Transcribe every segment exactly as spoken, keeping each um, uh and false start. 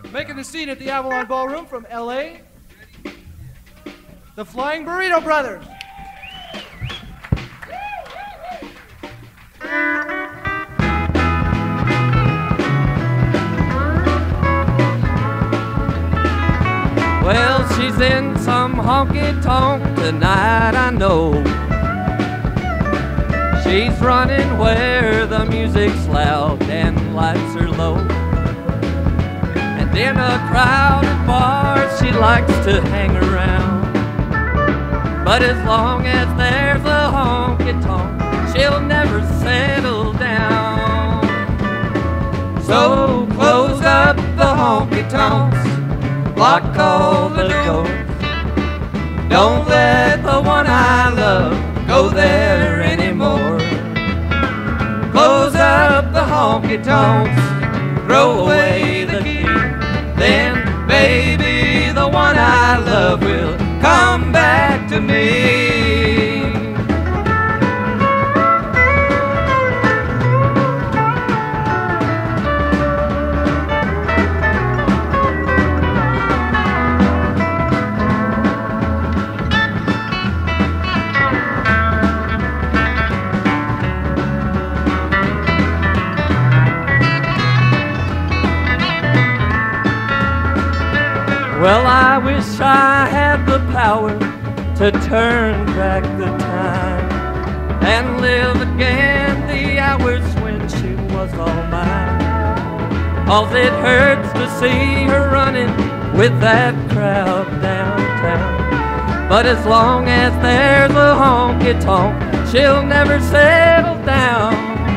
Making the scene at the Avalon Ballroom from L A, the Flying Burrito Brothers. Well, she's in some honky-tonk tonight, I know. She's running where the music's loud and lights are low. And in a crowded bar, she likes to hang around. But as long as there's a honky-tonk, she'll never settle down. So close up the honky-tonks, lock all the doors. Don't let the one I love go there anymore. Close up the honky-tonks, throw away the key. Then, baby, the one I love will come back to me. Well, I wish I had the power to turn back the time and live again the hours when she was all mine. 'Cause it hurts to see her running with that crowd downtown. But as long as there's a honky-tonk, she'll never settle down.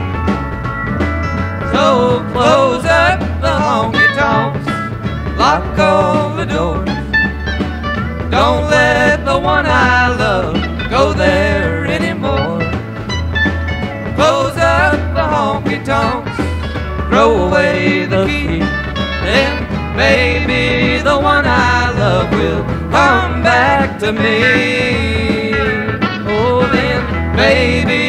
So close up the honky-tonks, lock all the doors. Don't let the one I love go there anymore. Close up the honky-tonks, throw away the key. Then, baby, the one I love will come back to me. Oh, then, baby,